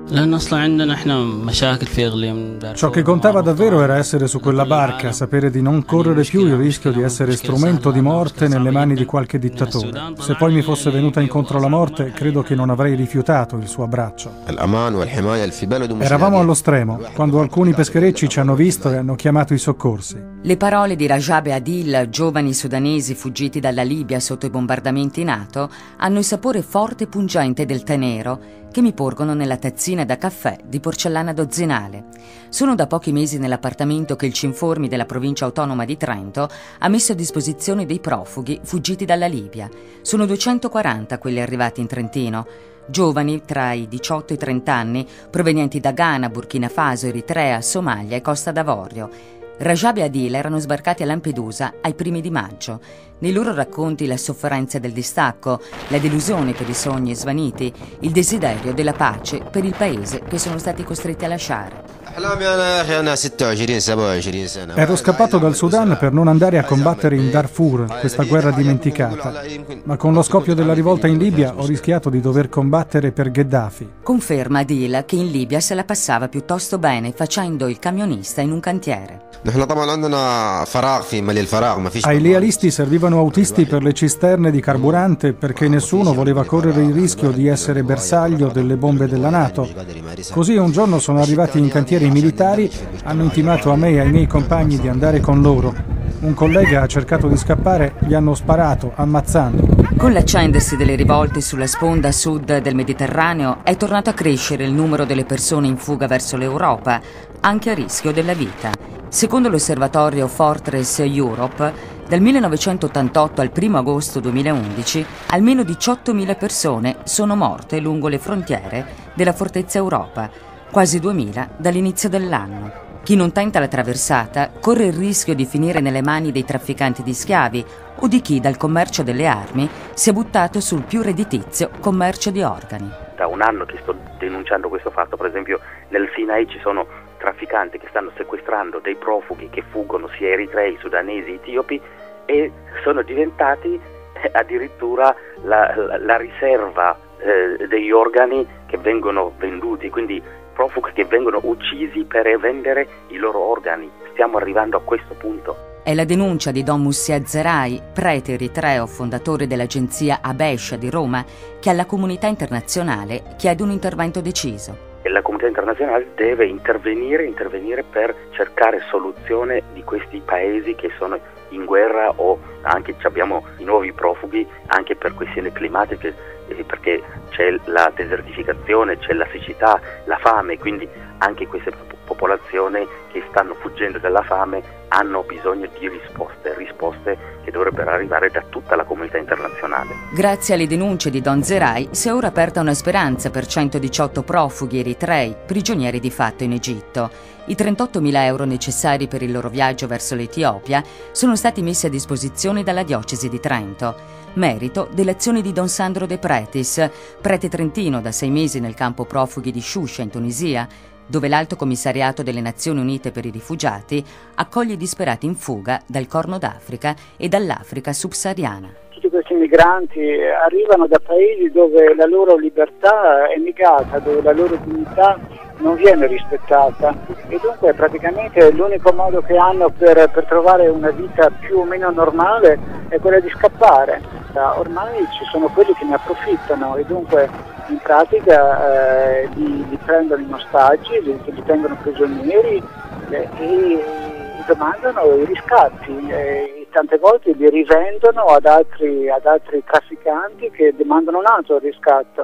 Ciò che contava davvero era essere su quella barca, sapere di non correre più il rischio di essere strumento di morte nelle mani di qualche dittatore. Se poi mi fosse venuta incontro la morte, credo che non avrei rifiutato il suo abbraccio. Eravamo allo stremo, quando alcuni pescherecci ci hanno visto e hanno chiamato i soccorsi. Le parole di Rajab e Adil, giovani sudanesi fuggiti dalla Libia sotto i bombardamenti NATO, hanno il sapore forte e pungente del tè nero che mi porgono nella tazzina da caffè di porcellana dozzinale. Sono da pochi mesi nell'appartamento che il Cinformi della provincia autonoma di Trento ha messo a disposizione dei profughi fuggiti dalla Libia. Sono 240 quelli arrivati in Trentino. Giovani tra i 18 e i 30 anni, provenienti da Ghana, Burkina Faso, Eritrea, Somalia e Costa d'Avorio. Rajab e Adil erano sbarcati a Lampedusa ai primi di maggio. Nei loro racconti la sofferenza del distacco, la delusione per i sogni svaniti, il desiderio della pace per il paese che sono stati costretti a lasciare. Ero scappato dal Sudan per non andare a combattere in Darfur, questa guerra dimenticata. Ma con lo scoppio della rivolta in Libia ho rischiato di dover combattere per Gheddafi. Conferma Adil che in Libia se la passava piuttosto bene facendo il camionista in un cantiere. Ai lealisti servivano autisti per le cisterne di carburante perché nessuno voleva correre il rischio di essere bersaglio delle bombe della NATO. Così un giorno sono arrivati in cantiere i militari, hanno intimato a me e ai miei compagni di andare con loro. Un collega ha cercato di scappare, gli hanno sparato, ammazzando. Con l'accendersi delle rivolte sulla sponda sud del Mediterraneo è tornato a crescere il numero delle persone in fuga verso l'Europa, anche a rischio della vita. Secondo l'osservatorio Fortress Europe, dal 1988 al 1 agosto 2011, almeno 18.000 persone sono morte lungo le frontiere della Fortezza Europa, quasi 2.000 dall'inizio dell'anno. Chi non tenta la traversata corre il rischio di finire nelle mani dei trafficanti di schiavi o di chi dal commercio delle armi si è buttato sul più redditizio commercio di organi. Da un anno che sto denunciando questo fatto, per esempio nel Sinai ci sono trafficanti che stanno sequestrando dei profughi che fuggono sia eritrei, sudanesi, etiopi e sono diventati addirittura la riserva degli organi che vengono venduti, quindi profughi che vengono uccisi per vendere i loro organi. Stiamo arrivando a questo punto. È la denuncia di Don Mussia Zerai, prete eritreo, fondatore dell'agenzia Abesh di Roma, che alla comunità internazionale chiede un intervento deciso. E la comunità internazionale deve intervenire per cercare soluzione di questi paesi che sono in guerra o anche abbiamo i nuovi profughi anche per questioni climatiche, perché c'è la desertificazione, c'è la siccità, la fame, quindi anche queste popolazioni che stanno fuggendo dalla fame hanno bisogno di risposte che dovrebbero arrivare da tutta la comunità internazionale. Grazie alle denunce di Don Zerai si è ora aperta una speranza per 118 profughi eritrei, prigionieri di fatto in Egitto. I 38.000 euro necessari per il loro viaggio verso l'Etiopia sono stati messi a disposizione dalla diocesi di Trento, merito dell'azione di Don Sandro De Pretis, prete trentino da 6 mesi nel campo profughi di Shusha in Tunisia, dove l'Alto Commissariato delle Nazioni Unite per i Rifugiati accoglie i disperati in fuga dal Corno d'Africa e dall'Africa subsahariana. Tutti questi migranti arrivano da paesi dove la loro libertà è negata, dove la loro dignità non viene rispettata e dunque praticamente l'unico modo che hanno per trovare una vita più o meno normale è quella di scappare. Ormai ci sono quelli che ne approfittano e dunque in pratica li prendono in ostaggi, li tengono prigionieri e domandano i riscatti. Tante volte li rivendono ad altri trafficanti che demandano un altro riscatto.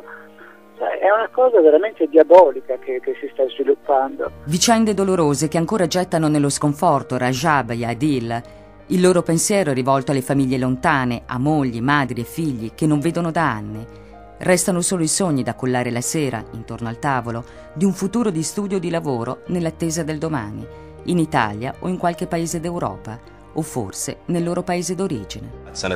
È una cosa veramente diabolica che si sta sviluppando. Vicende dolorose che ancora gettano nello sconforto Rajab e Adil. Il loro pensiero è rivolto alle famiglie lontane, a mogli, madri e figli che non vedono da anni. Restano solo i sogni da cullare la sera, intorno al tavolo, di un futuro di studio o di lavoro nell'attesa del domani, in Italia o in qualche paese d'Europa, o forse nel loro paese d'origine.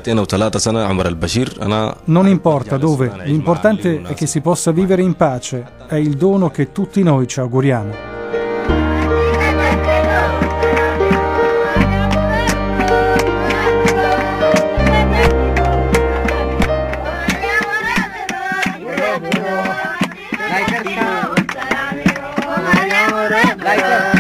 Non importa dove, l'importante è che si possa vivere in pace, è il dono che tutti noi ci auguriamo. Dai,